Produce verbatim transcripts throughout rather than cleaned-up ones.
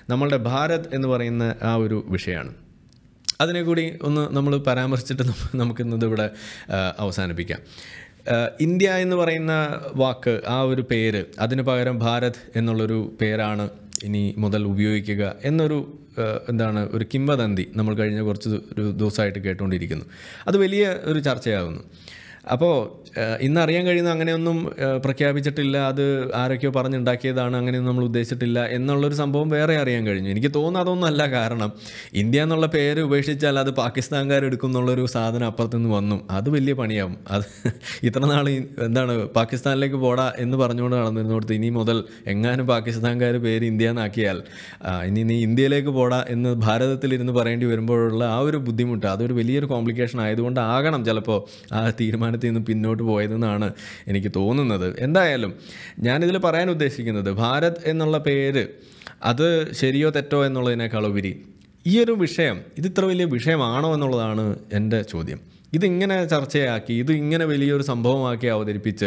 നമ്മളുടെ ഭാരത് എന്ന് പറയുന്ന ആ ഒരു വിഷയമാണ്. അതിനെ കൂടി ഒന്ന് നമ്മൾ പരാമർശിച്ചിട്ട് നമുക്കിന്നത് ഇവിടെ അവസാനിപ്പിക്കാം. ഇന്ത്യ എന്ന് പറയുന്ന വാക്ക്, ആ ഒരു പേര്, അതിന് പകരം ഭാരത് എന്നുള്ളൊരു പേരാണ് ഇനി മുതൽ ഉപയോഗിക്കുക എന്നൊരു എന്താണ് ഒരു കിംവദന്തി നമ്മൾ കഴിഞ്ഞ കുറച്ച് ഒരു ദിവസമായിട്ട് കേട്ടുകൊണ്ടിരിക്കുന്നു. അത് വലിയ ഒരു ചർച്ചയാകുന്നു. അപ്പോൾ ഇന്നറിയാൻ കഴിയുന്ന അങ്ങനെയൊന്നും പ്രഖ്യാപിച്ചിട്ടില്ല, അത് ആരൊക്കെയോ പറഞ്ഞുണ്ടാക്കിയതാണ്, അങ്ങനെയൊന്നും നമ്മൾ ഉദ്ദേശിച്ചിട്ടില്ല എന്നുള്ളൊരു സംഭവം വേറെ അറിയാൻ കഴിഞ്ഞു. എനിക്ക് തോന്നുന്നു അതൊന്നും അല്ല. കാരണം ഇന്ത്യ എന്നുള്ള പേര് ഉപേക്ഷിച്ചാൽ അത് പാകിസ്ഥാൻകാരെടുക്കും എന്നുള്ളൊരു സാധനം അപ്പുറത്തുനിന്ന് വന്നു. അത് വലിയ പണിയാവും. അത് ഇത്ര നാൾ എന്താണ് പാകിസ്ഥാനിലേക്ക് പോടാ എന്ന് പറഞ്ഞുകൊണ്ട് നടന്നിരുന്നോടത്ത് ഇനി മുതൽ എങ്ങാനും പാകിസ്ഥാൻകാർ പേര് ഇന്ത്യ എന്നാക്കിയാൽ ഇനി നീ ഇന്ത്യയിലേക്ക് പോടാ എന്ന് ഭാരതത്തിലിരുന്ന് പറയേണ്ടി വരുമ്പോഴുള്ള ആ ഒരു ബുദ്ധിമുട്ട്, അതൊരു വലിയൊരു കോംപ്ലിക്കേഷൻ ആയതുകൊണ്ട് ആകണം ചിലപ്പോൾ ആ തീരുമാനത്തിൽ നിന്ന് പിന്നോട്ട് പോയതെന്നാണ് എനിക്ക് തോന്നുന്നത്. എന്തായാലും ഞാനിതിൽ പറയാൻ ഉദ്ദേശിക്കുന്നത്, ഭാരത് എന്നുള്ള പേര് അത് ശരിയോ തെറ്റോ എന്നുള്ളതിനേക്കാളുപരി ഈ ഒരു വിഷയം ഇത് ഇത്ര വലിയ വിഷയമാണോ എന്നുള്ളതാണ് എൻ്റെ ചോദ്യം. ഇതിങ്ങനെ ചർച്ചയാക്കി, ഇത് ഇങ്ങനെ വലിയൊരു സംഭവമാക്കി അവതരിപ്പിച്ച്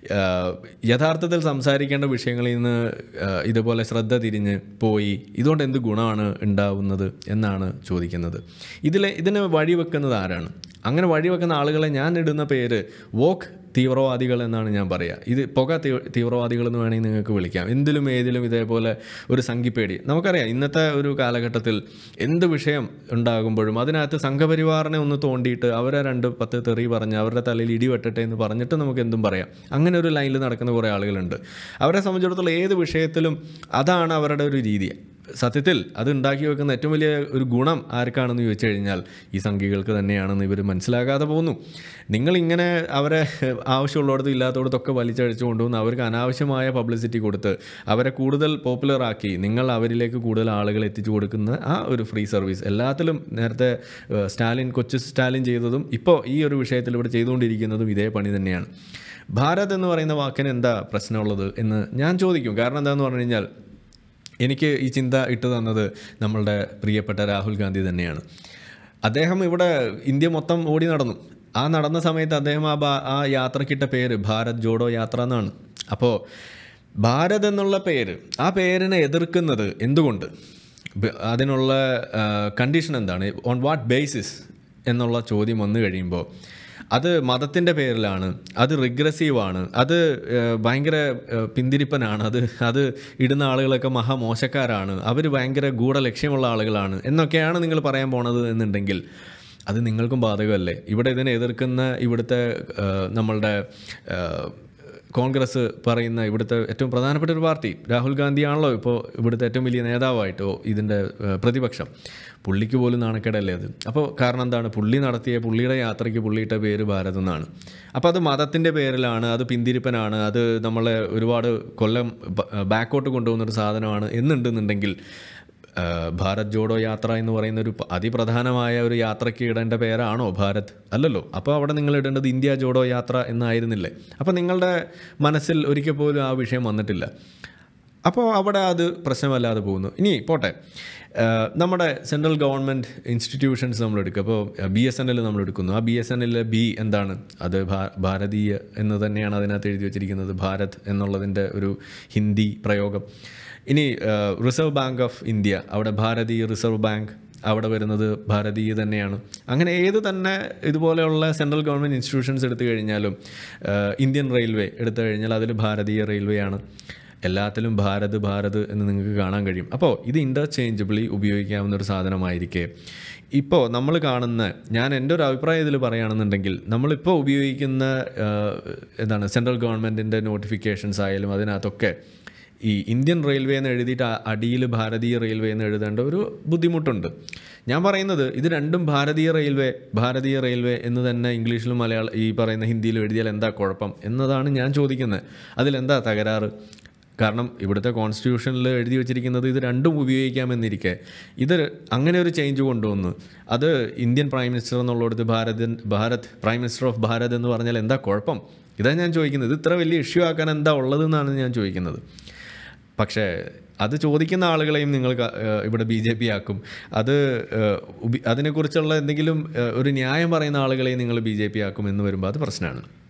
യഥാർത്ഥത്തിൽ സംസാരിക്കേണ്ട വിഷയങ്ങളിൽ നിന്ന് ഇതുപോലെ ശ്രദ്ധ തിരിഞ്ഞ് പോയി ഇതുകൊണ്ട് എന്ത് ഗുണമാണ് ഉണ്ടാവുന്നത് എന്നാണ് ചോദിക്കുന്നത്. ഇതിൽ ഇതിന് വഴിവെക്കുന്നത് ആരാണ്? അങ്ങനെ വഴിവെക്കുന്ന ആളുകളെ ഞാൻ ഇടുന്ന പേര് വോക്ക് തീവ്രവാദികൾ എന്നാണ് ഞാൻ പറയുക. ഇത് പുക തീ തീവ്രവാദികൾ എന്ന് വേണമെങ്കിൽ നിങ്ങൾക്ക് വിളിക്കാം. എന്തിലും ഏതിലും ഇതേപോലെ ഒരു സംഘിപ്പേടി. നമുക്കറിയാം ഇന്നത്തെ ഒരു കാലഘട്ടത്തിൽ എന്ത് വിഷയം ഉണ്ടാകുമ്പോഴും അതിനകത്ത് സംഘപരിവാറിനെ ഒന്ന് തോണ്ടിയിട്ട് അവരെ രണ്ട് പത്ത് തെറി പറഞ്ഞ് അവരുടെ തലയിൽ ഇടിവെട്ടട്ടെ എന്ന് പറഞ്ഞിട്ട് നമുക്ക് എന്തും പറയാം. അങ്ങനെ ഒരു ലൈനിൽ നടക്കുന്ന കുറേ ആളുകളുണ്ട്. അവരെ സംബന്ധിച്ചിടത്തോളം ഏത് വിഷയത്തിലും അതാണ് അവരുടെ ഒരു രീതി. സത്യത്തിൽ അത് ഉണ്ടാക്കി വെക്കുന്ന ഏറ്റവും വലിയ ഒരു ഗുണം ആർക്കാണെന്ന് ചോദിച്ചു കഴിഞ്ഞാൽ ഈ സംഘികൾക്ക് തന്നെയാണെന്ന് ഇവർ മനസ്സിലാകാതെ പോകുന്നു. നിങ്ങളിങ്ങനെ അവരെ ആവശ്യമുള്ളിടത്തും ഇല്ലാത്തടത്തൊക്കെ വലിച്ചഴിച്ചു കൊണ്ടുവന്ന് അവർക്ക് അനാവശ്യമായ പബ്ലിസിറ്റി കൊടുത്ത് അവരെ കൂടുതൽ പോപ്പുലറാക്കി നിങ്ങൾ അവരിലേക്ക് കൂടുതൽ ആളുകളെ എത്തിച്ചു കൊടുക്കുന്ന ആ ഒരു ഫ്രീ സർവീസ് എല്ലാത്തിലും നേരത്തെ സ്റ്റാലിൻ കൊച്ചു സ്റ്റാലിൻ ചെയ്തതും ഇപ്പോൾ ഈ ഒരു വിഷയത്തിൽ ഇവിടെ ചെയ്തുകൊണ്ടിരിക്കുന്നതും ഇതേ പണി തന്നെയാണ്. ഭാരത് എന്ന് പറയുന്ന വാക്കിന് എന്താ പ്രശ്നമുള്ളത് എന്ന് ഞാൻ ചോദിക്കും. കാരണം എന്താണെന്ന് പറഞ്ഞു കഴിഞ്ഞാൽ എനിക്ക് ഈ ചിന്ത ഇട്ട് തന്നത് നമ്മളുടെ പ്രിയപ്പെട്ട രാഹുൽ ഗാന്ധി തന്നെയാണ്. അദ്ദേഹം ഇവിടെ ഇന്ത്യ മൊത്തം ഓടി നടന്നു. ആ നടന്ന സമയത്ത് അദ്ദേഹം ആ ആ യാത്രക്കിട്ട പേര് ഭാരത് ജോഡോ യാത്ര എന്നാണ്. അപ്പോൾ ഭാരത് എന്നുള്ള പേര്, ആ പേരിനെ എതിർക്കുന്നത് എന്തുകൊണ്ട്, അതിനുള്ള കണ്ടീഷൻ എന്താണ്, ഓൺ വാട്ട് ബേസിസ് എന്നുള്ള ചോദ്യം വന്നു കഴിയുമ്പോൾ അത് മതത്തിൻ്റെ പേരിലാണ്, അത് റിഗ്രസീവാണ്, അത് ഭയങ്കര പിന്തിരിപ്പനാണ്, അത് അത് ഇടുന്ന ആളുകളൊക്കെ മഹാമോശക്കാരാണ്, അവർ ഭയങ്കര ഗൂഢലക്ഷ്യമുള്ള ആളുകളാണ് എന്നൊക്കെയാണ് നിങ്ങൾ പറയാൻ പോണത് എന്നുണ്ടെങ്കിൽ അത് നിങ്ങൾക്കും ബാധകമല്ലേ? ഇവിടെ ഇതിനെ എതിർക്കുന്ന ഇവിടുത്തെ നമ്മളുടെ കോൺഗ്രസ് പറയുന്ന ഇവിടുത്തെ ഏറ്റവും പ്രധാനപ്പെട്ട ഒരു പാർട്ടി രാഹുൽ ഗാന്ധിയാണല്ലോ ഇപ്പോൾ ഇവിടുത്തെ ഏറ്റവും വലിയ നേതാവായിട്ടോ ഇതിൻ്റെ പ്രതിപക്ഷം. പുള്ളിക്ക് പോലും നാണക്കേടല്ലേ അത്? അപ്പോൾ കാരണം എന്താണ്, പുള്ളി നടത്തിയ പുള്ളിയുടെ യാത്രയ്ക്ക് പുള്ളിയിട്ട പേര് ഭാരത് എന്നാണ്. അപ്പോൾ അത് മതത്തിൻ്റെ പേരിലാണ്, അത് പിന്തിരിപ്പനാണ്, അത് നമ്മളെ ഒരുപാട് കൊല്ലം ബാക്കോട്ട് കൊണ്ടുപോകുന്നൊരു സാധനമാണ് എന്നുണ്ടെന്നുണ്ടെങ്കിൽ ഭാരത് ജോഡോ യാത്ര എന്ന് പറയുന്ന ഒരു അതിപ്രധാനമായ ഒരു യാത്രയ്ക്ക് ഇടേണ്ട പേരാണോ ഭാരത്? അല്ലല്ലോ. അപ്പോൾ അവിടെ നിങ്ങൾ ഇടേണ്ടത് ഇന്ത്യ ജോഡോ യാത്ര എന്നായിരുന്നില്ലേ? അപ്പോൾ നിങ്ങളുടെ മനസ്സിൽ ഒരിക്കൽ പോലും ആ വിഷയം വന്നിട്ടില്ല. അപ്പോൾ അവിടെ അത് പ്രശ്നമല്ലാതെ പോകുന്നു. ഇനി പോട്ടെ, നമ്മുടെ സെൻട്രൽ ഗവൺമെൻറ് ഇൻസ്റ്റിറ്റ്യൂഷൻസ് നമ്മളെടുക്കുക. അപ്പോൾ ബി എസ് എൻ എൽ നമ്മളെടുക്കുന്നു. ആ ബി എസ് എൻ എല്ലിലെ ബി എന്താണ്? അത് ഭാരതീയ എന്ന് തന്നെയാണ് അതിനകത്ത് എഴുതി വച്ചിരിക്കുന്നത്, ഭാരത് എന്നുള്ളതിൻ്റെ ഒരു ഹിന്ദി പ്രയോഗം. ഇനി റിസർവ് ബാങ്ക് ഓഫ് ഇന്ത്യ, അവിടെ ഭാരതീയ റിസർവ് ബാങ്ക്, അവിടെ വരുന്നത് ഭാരതീയ തന്നെയാണ്. അങ്ങനെ ഏത് തന്നെ ഇതുപോലെയുള്ള സെൻട്രൽ ഗവൺമെൻറ് ഇൻസ്റ്റിറ്റ്യൂഷൻസ് എടുത്തു കഴിഞ്ഞാലും, ഇന്ത്യൻ റെയിൽവേ എടുത്തു കഴിഞ്ഞാൽ അതിൽ ഭാരതീയ റെയിൽവേ ആണ്. എല്ലാത്തിലും ഭാരത് ഭാരത് എന്ന് നിങ്ങൾക്ക് കാണാൻ കഴിയും. അപ്പോൾ ഇത് ഇൻ്റർചേഞ്ചബിളി ഉപയോഗിക്കാവുന്ന ഒരു സാധനമായിരിക്കെ ഇപ്പോൾ നമ്മൾ കാണുന്ന, ഞാൻ എൻ്റെ ഒരു അഭിപ്രായം ഇതിൽ പറയുകയാണെന്നുണ്ടെങ്കിൽ, നമ്മളിപ്പോൾ ഉപയോഗിക്കുന്ന എന്താണ് സെൻട്രൽ ഗവൺമെൻറ്റിൻ്റെ നോട്ടിഫിക്കേഷൻസ് ആയാലും അതിനകത്തൊക്കെ ഈ ഇന്ത്യൻ റെയിൽവേ എന്ന് എഴുതിയിട്ട് അടിയിൽ ഭാരതീയ റെയിൽവേ എന്ന് എഴുതേണ്ട ഒരു ബുദ്ധിമുട്ടുണ്ട്. ഞാൻ പറയുന്നത് ഇത് രണ്ടും ഭാരതീയ റെയിൽവേ ഭാരതീയ റെയിൽവേ എന്ന് തന്നെ ഇംഗ്ലീഷിലും മലയാളം ഈ പറയുന്ന ഹിന്ദിയിലും എഴുതിയാൽ എന്താ കുഴപ്പം എന്നതാണ് ഞാൻ ചോദിക്കുന്നത്. അതിലെന്താ തകരാറ്? കാരണം ഇവിടുത്തെ കോൺസ്റ്റിറ്റ്യൂഷനിൽ എഴുതി വച്ചിരിക്കുന്നത് ഇത് രണ്ടും ഉപയോഗിക്കാമെന്നിരിക്കെ ഇത് അങ്ങനെ ഒരു ചേഞ്ച് കൊണ്ടുവന്നു. അത് ഇന്ത്യൻ പ്രൈം മിനിസ്റ്റർ എന്നുള്ളിടത്ത് Bharat Bharat prime minister of Bharat എന്ന് പറഞ്ഞാൽ എന്താ കുഴപ്പം? ഇതാണ് ഞാൻ ചോദിക്കുന്നത്. ഇത് ഇത്ര വലിയ ഇഷ്യൂ ആക്കാൻ എന്താ ഉള്ളതെന്നാണ് ഞാൻ ചോദിക്കുന്നത്. പക്ഷേ അത് ചോദിക്കുന്ന ആളുകളെയും നിങ്ങൾ ഇവിടെ ബി ജെ പി ആക്കും. അത് അതിനെക്കുറിച്ചുള്ള എന്തെങ്കിലും ഒരു ന്യായം പറയുന്ന ആളുകളെയും നിങ്ങൾ ബി ജെ പി ആക്കും എന്ന് വരുമ്പോൾ അത് പ്രശ്നമാണ്.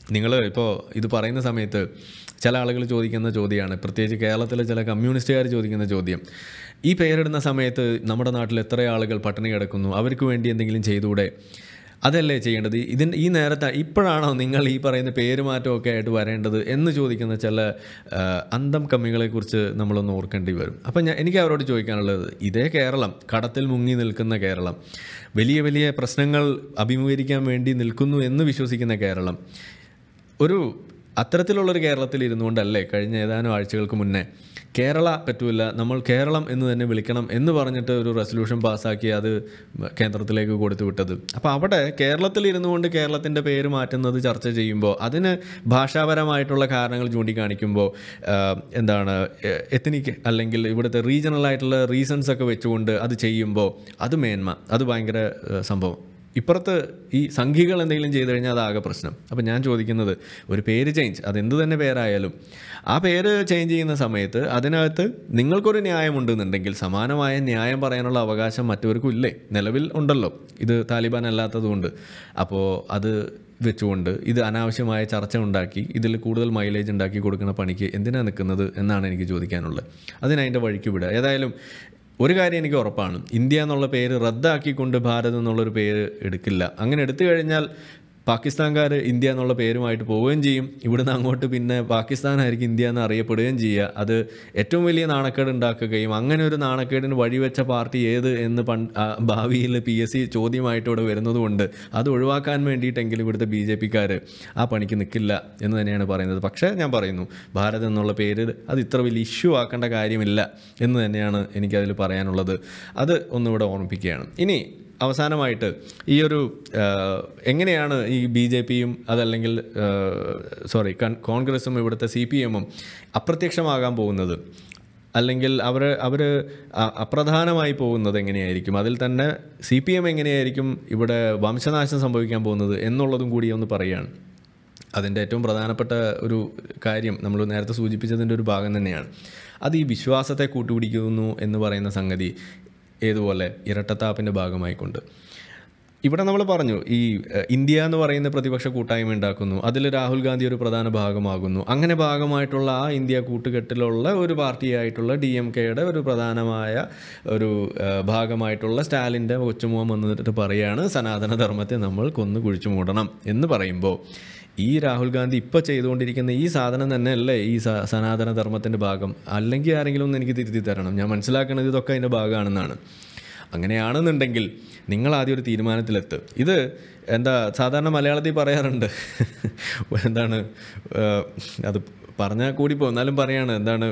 നിങ്ങൾ ഇപ്പോൾ ഇത് പറയുന്ന സമയത്ത് ചില ആളുകൾ ചോദിക്കുന്ന ചോദ്യമാണ്, പ്രത്യേകിച്ച് കേരളത്തിലെ ചില കമ്മ്യൂണിസ്റ്റുകാർ ചോദിക്കുന്ന ചോദ്യം, ഈ പേരിടുന്ന സമയത്ത് നമ്മുടെ നാട്ടിൽ എത്ര ആളുകൾ പട്ടിണി കിടക്കുന്നു, അവർക്ക് വേണ്ടി എന്തെങ്കിലും ചെയ്തുകൂടെ? അതല്ലേ ചെയ്യേണ്ടത്? ഇതിന് ഈ നേരത്തെ ഇപ്പോഴാണോ നിങ്ങൾ ഈ പറയുന്ന പേരുമാറ്റമൊക്കെ ആയിട്ട് വരേണ്ടത് എന്ന് ചോദിക്കുന്ന ചില അന്തം കമ്മികളെക്കുറിച്ച് നമ്മളൊന്ന് ഓർക്കേണ്ടി വരും. അപ്പം ഞാൻ എനിക്ക് അവരോട് ചോദിക്കാനുള്ളത്, ഇതേ കേരളം, കടത്തിൽ മുങ്ങി നിൽക്കുന്ന കേരളം, വലിയ വലിയ പ്രശ്നങ്ങൾ അഭിമുഖീകരിക്കാൻ വേണ്ടി നിൽക്കുന്നു എന്ന് വിശ്വസിക്കുന്ന കേരളം, ഒരു അത്തരത്തിലുള്ളൊരു കേരളത്തിൽ ഇരുന്നുകൊണ്ടല്ലേ കഴിഞ്ഞ ഏതാനും ആഴ്ചകൾക്ക് മുന്നേ കേരള പറ്റൂല, നമ്മൾ കേരളം എന്ന് തന്നെ വിളിക്കണം എന്ന് പറഞ്ഞിട്ട് ഒരു റെസൊല്യൂഷൻ പാസ്സാക്കി അത് കേന്ദ്രത്തിലേക്ക് കൊടുത്തു വിട്ടത്. അപ്പോൾ അവിടെ കേരളത്തിൽ ഇരുന്നു കൊണ്ട് കേരളത്തിൻ്റെ പേര് മാറ്റുന്നത് ചർച്ച ചെയ്യുമ്പോൾ, അതിന് ഭാഷാപരമായിട്ടുള്ള കാരണങ്ങൾ ചൂണ്ടിക്കാണിക്കുമ്പോൾ, എന്താണ് എത്നിക് അല്ലെങ്കിൽ ഇവിടുത്തെ റീജിയണൽ ആയിട്ടുള്ള റീസൺസ് ഒക്കെ വെച്ചുകൊണ്ട് അത് ചെയ്യുമ്പോൾ അത് മേന്മ, അത് ഭയങ്കര സംഭവം. ഇപ്പുറത്ത് ഈ സംഘികൾ എന്തെങ്കിലും ചെയ്തു കഴിഞ്ഞാൽ അതാകെ പ്രശ്നം. അപ്പം ഞാൻ ചോദിക്കുന്നത്, ഒരു പേര് ചേഞ്ച്, അതെന്ത് തന്നെ പേരായാലും ആ പേര് ചേഞ്ച് ചെയ്യുന്ന സമയത്ത് അതിനകത്ത് നിങ്ങൾക്കൊരു ന്യായമുണ്ടെന്നുണ്ടെങ്കിൽ സമാനമായ ന്യായം പറയാനുള്ള അവകാശം മറ്റവർക്കും ഇല്ലേ? നിലവിൽ ഉണ്ടല്ലോ, ഇത് താലിബാൻ അല്ലാത്തതുകൊണ്ട്. അപ്പോൾ അത് വെച്ചുകൊണ്ട് ഇത് അനാവശ്യമായ ചർച്ച ഉണ്ടാക്കി ഇതിൽ കൂടുതൽ മൈലേജ് ഉണ്ടാക്കി കൊടുക്കുന്ന പണിക്ക് എന്തിനാണ് നിൽക്കുന്നത് എന്നാണ് എനിക്ക് ചോദിക്കാനുള്ളത്. അതിനതിൻ്റെ വഴിക്ക് വിടുക. ഏതായാലും ഒരു കാര്യം എനിക്ക് ഉറപ്പാണ്, ഇന്ത്യ എന്നുള്ള പേര് റദ്ദാക്കിക്കൊണ്ട് ഭാരത് എന്നുള്ളൊരു പേര് എടുക്കില്ല. അങ്ങനെ എടുത്തു കഴിഞ്ഞാൽ പാകിസ്ഥാൻകാർ ഇന്ത്യ എന്നുള്ള പേരുമായിട്ട് പോവുകയും ചെയ്യും. ഇവിടുന്ന് അങ്ങോട്ട് പിന്നെ പാകിസ്ഥാനായിരിക്കും ഇന്ത്യ എന്ന് അറിയപ്പെടുകയും ചെയ്യുക. അത് ഏറ്റവും വലിയ നാണക്കേട് ഉണ്ടാക്കുകയും അങ്ങനെ ഒരു നാണക്കേടിന് വഴിവെച്ച പാർട്ടി ഏത് എന്ന് പൺ ഭാവിയിൽ പി എസ് സി ചോദ്യമായിട്ട് ഇവിടെ വരുന്നതുകൊണ്ട് അത് ഒഴിവാക്കാൻ വേണ്ടിയിട്ടെങ്കിലും ഇവിടുത്തെ ബി ജെ പിക്കാർ ആ പണിക്ക് നിൽക്കില്ല എന്ന് തന്നെയാണ് പറയുന്നത്. പക്ഷേ ഞാൻ പറയുന്നു, ഭാരത് എന്നുള്ള പേര് അത് ഇത്ര വലിയ ഇഷ്യൂ ആക്കേണ്ട കാര്യമില്ല എന്ന് തന്നെയാണ് എനിക്കതിൽ പറയാനുള്ളത്. അത് ഒന്നുകൂടെ ഓർമ്മിപ്പിക്കുകയാണ്. ഇനി അവസാനമായിട്ട് ഈ ഒരു എങ്ങനെയാണ് ഈ ബി ജെ പിയും അതല്ലെങ്കിൽ സോറി കോൺഗ്രസും ഇവിടുത്തെ സി പി എമ്മും അപ്രത്യക്ഷമാകാൻ പോകുന്നത്, അല്ലെങ്കിൽ അവർ അവർ അപ്രധാനമായി പോകുന്നത് എങ്ങനെയായിരിക്കും, അതിൽ തന്നെ സി പി എം എങ്ങനെയായിരിക്കും ഇവിടെ വംശനാശം സംഭവിക്കാൻ പോകുന്നത് എന്നുള്ളതും കൂടി ഒന്ന് പറയുകയാണ്. അതിൻ്റെ ഏറ്റവും പ്രധാനപ്പെട്ട ഒരു കാര്യം നമ്മൾ നേരത്തെ സൂചിപ്പിച്ചതിൻ്റെ ഒരു ഭാഗം തന്നെയാണ്. അത് ഈ വിശ്വാസത്തെ കൂട്ടുപിടിക്കുന്നു എന്ന് പറയുന്ന സംഗതി ഏതുപോലെ ഇരട്ടത്താപ്പിൻ്റെ ഭാഗമായിക്കൊണ്ട് ഇവിടെ നമ്മൾ പറഞ്ഞു, ഈ ഇന്ത്യ എന്ന് പറയുന്ന പ്രതിപക്ഷ കൂട്ടായ്മ ഉണ്ടാക്കുന്നു, അതിൽ രാഹുൽ ഗാന്ധി ഒരു പ്രധാന ഭാഗമാകുന്നു. അങ്ങനെ ഭാഗമായിട്ടുള്ള ആ ഇന്ത്യ കൂട്ടുകെട്ടിലുള്ള ഒരു പാർട്ടിയായിട്ടുള്ള ഡി എം കെയുടെ ഒരു പ്രധാനമായ ഒരു ഭാഗമായിട്ടുള്ള സ്റ്റാലിൻ്റെ കൊച്ചുമുഖം വന്നിട്ട് പറയുകയാണ്, സനാതനധർമ്മത്തെ നമ്മൾ കൊന്നു കുഴിച്ചു മൂടണം എന്ന് പറയുമ്പോൾ, ഈ രാഹുൽ ഗാന്ധി ഇപ്പോൾ ചെയ്തുകൊണ്ടിരിക്കുന്ന ഈ സാധനം തന്നെയല്ലേ ഈ സനാതനധർമ്മത്തിൻ്റെ ഭാഗം? അല്ലെങ്കിൽ ആരെങ്കിലും ഒന്ന് എനിക്ക് തിരുത്തി തരണം. ഞാൻ മനസ്സിലാക്കുന്നത് ഇതൊക്കെ അതിൻ്റെ ഭാഗമാണെന്നാണ്. അങ്ങനെയാണെന്നുണ്ടെങ്കിൽ നിങ്ങൾ ആദ്യം ഒരു തീരുമാനത്തിലെത്ത്. ഇത് എന്താ സാധാരണ മലയാളത്തിൽ പറയാറുണ്ട്, എന്താണ് അത് പറഞ്ഞാൽ കൂടി പോകും, എന്നാലും പറയാണ്, എന്താണ്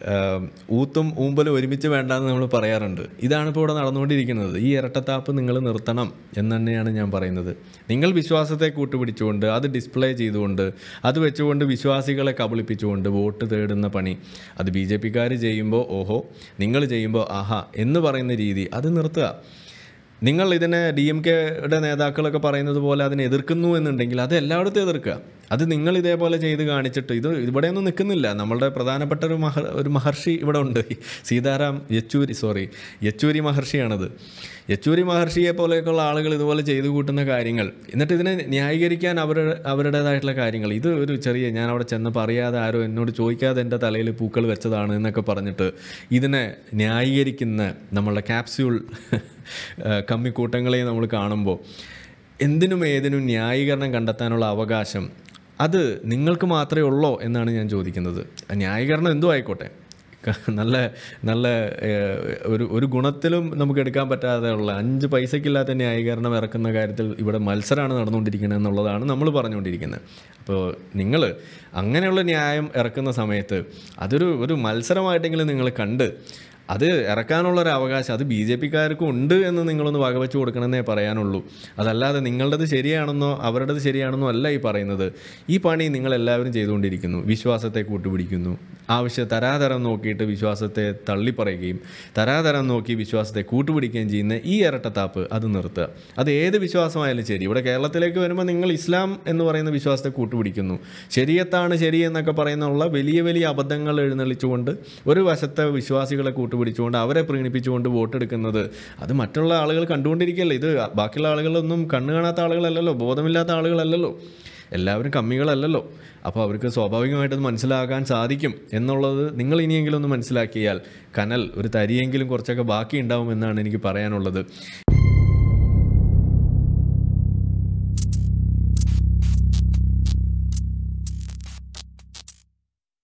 ഊത്തും ഊമ്പലും ഒരുമിച്ച് വേണ്ടാന്ന് നമ്മൾ പറയാറുണ്ട്. ഇതാണ് ഇപ്പോൾ ഇവിടെ നടന്നുകൊണ്ടിരിക്കുന്നത്. ഈ ഇരട്ടത്താപ്പ് നിങ്ങൾ നിർത്തണം എന്ന് തന്നെയാണ് ഞാൻ പറയുന്നത്. നിങ്ങൾ വിശ്വാസത്തെ കൂട്ടുപിടിച്ചുകൊണ്ട് അത് ഡിസ്പ്ലേ ചെയ്തുകൊണ്ട് അത് വെച്ചുകൊണ്ട് വിശ്വാസികളെ കബളിപ്പിച്ചുകൊണ്ട് വോട്ട് തേടുന്ന പണി അത് ബി ജെ പിക്കാർ ചെയ്യുമ്പോൾ ഓഹോ, നിങ്ങൾ ചെയ്യുമ്പോൾ ആഹാ എന്ന് പറയുന്ന രീതി അത് നിർത്തുക. നിങ്ങൾ ഇതിനെ ഡി എം കെയുടെ നേതാക്കളൊക്കെ പറയുന്നത് പോലെ അതിനെ എതിർക്കുന്നു എന്നുണ്ടെങ്കിൽ അത് എല്ലായിടത്തും എതിർക്കുക. അത് നിങ്ങൾ ഇതേപോലെ ചെയ്ത് കാണിച്ചിട്ട് ഇത് ഇവിടെയൊന്നും നിൽക്കുന്നില്ല. നമ്മളുടെ പ്രധാനപ്പെട്ട ഒരു മഹ ഒരു മഹർഷി ഇവിടെ ഉണ്ട്, സീതാറാം യെച്ചൂരി സോറി യെച്ചൂരി മഹർഷിയാണത്. യെച്ചൂരി മഹർഷിയെ പോലെയൊക്കെയുള്ള ആളുകൾ ഇതുപോലെ ചെയ്തു കൂട്ടുന്ന കാര്യങ്ങൾ, എന്നിട്ട് ഇതിനെ ന്യായീകരിക്കാൻ അവർ അവരുടേതായിട്ടുള്ള കാര്യങ്ങൾ, ഇത് ഒരു ചെറിയ ഞാൻ അവിടെ ചെന്നപ്പോൾ അറിയാതെ ആരോ എന്നോട് ചോദിക്കാതെ എൻ്റെ തലയിൽ പൂക്കൾ വെച്ചതാണ് എന്നൊക്കെ പറഞ്ഞിട്ട് ഇതിനെ ന്യായീകരിക്കുന്ന നമ്മളുടെ ക്യാപ്സ്യൂൾ കമ്മിക്കൂട്ടങ്ങളെ നമ്മൾ കാണുമ്പോൾ എന്തിനും ഏതിനും ന്യായീകരണം കണ്ടെത്താനുള്ള അവകാശം അത് നിങ്ങൾക്ക് മാത്രമേ ഉള്ളൂ എന്നാണ് ഞാൻ ചോദിക്കുന്നത്. ന്യായീകരണം എന്തോ ആയിക്കോട്ടെ, നല്ല നല്ല ഒരു ഒരു ഗുണത്തിലും നമുക്ക് എടുക്കാൻ പറ്റാതെ ഉള്ള അഞ്ച് പൈസക്കില്ലാത്ത ന്യായീകരണം ഇറക്കുന്ന കാര്യത്തിൽ ഇവിടെ മത്സരമാണ് നടന്നുകൊണ്ടിരിക്കുന്നത് എന്നുള്ളതാണ് നമ്മൾ പറഞ്ഞുകൊണ്ടിരിക്കുന്നത്. അപ്പോൾ നിങ്ങൾ അങ്ങനെയുള്ള ന്യായം ഇറക്കുന്ന സമയത്ത് അതൊരു ഒരു മത്സരമായിട്ടെങ്കിലും നിങ്ങൾ കണ്ട് അത് ഇറക്കാനുള്ളൊരു അവകാശം അത് ബി ജെ പിക്കാർക്കും ഉണ്ട് എന്ന് നിങ്ങളൊന്ന് വകവെച്ച് കൊടുക്കണമെന്നേ പറയാനുള്ളൂ. അതല്ലാതെ നിങ്ങളുടേത് ശരിയാണെന്നോ അവരുടേത് ശരിയാണെന്നോ അല്ല ഈ പറയുന്നത്. ഈ പണി നിങ്ങളെല്ലാവരും ചെയ്തുകൊണ്ടിരിക്കുന്നു. വിശ്വാസത്തെ കൂട്ടുപിടിക്കുന്നു, ആവശ്യ തരാതരം നോക്കിയിട്ട് വിശ്വാസത്തെ തള്ളിപ്പറയുകയും തരാതരം നോക്കി വിശ്വാസത്തെ കൂട്ടുപിടിക്കുകയും ചെയ്യുന്ന ഈ ഇരട്ടത്താപ്പ് അത് നിർത്തുക. അത് ഏത് വിശ്വാസമായാലും ശരി. ഇവിടെ കേരളത്തിലേക്ക് വരുമ്പോൾ നിങ്ങൾ ഇസ്ലാം എന്ന് പറയുന്ന വിശ്വാസത്തെ കൂട്ടുപിടിക്കുന്നു, ശരിയത്താണ് ശരി എന്നൊക്കെ പറയുന്നുള്ള വലിയ വലിയ അബദ്ധങ്ങൾ എഴുന്നള്ളിച്ചുകൊണ്ട് ഒരു വശത്തെ വിശ്വാസികളെ കൂട്ടു പിടിച്ചുകൊണ്ട് അവരെ പ്രീണിപ്പിച്ചുകൊണ്ട് വോട്ടെടുക്കുന്നത് അത് മറ്റുള്ള ആളുകൾ കണ്ടുകൊണ്ടിരിക്കുകയല്ലേ. ഇത് ബാക്കിയുള്ള ആളുകളൊന്നും കണ്ണു കാണാത്ത ആളുകളല്ലല്ലോ, ബോധമില്ലാത്ത ആളുകളല്ലല്ലോ. എല്ലാവരും കമ്മികളല്ലല്ലോ. അപ്പോൾ അവർക്ക് സ്വാഭാവികമായിട്ടത് മനസ്സിലാക്കാൻ സാധിക്കും എന്നുള്ളത് നിങ്ങൾ ഇനിയെങ്കിലും ഒന്ന് മനസ്സിലാക്കിയാൽ കനൽ ഒരു തരിയെങ്കിലും കുറച്ചൊക്കെ ബാക്കി ഉണ്ടാവുമെന്നാണ് എനിക്ക് പറയാനുള്ളത്.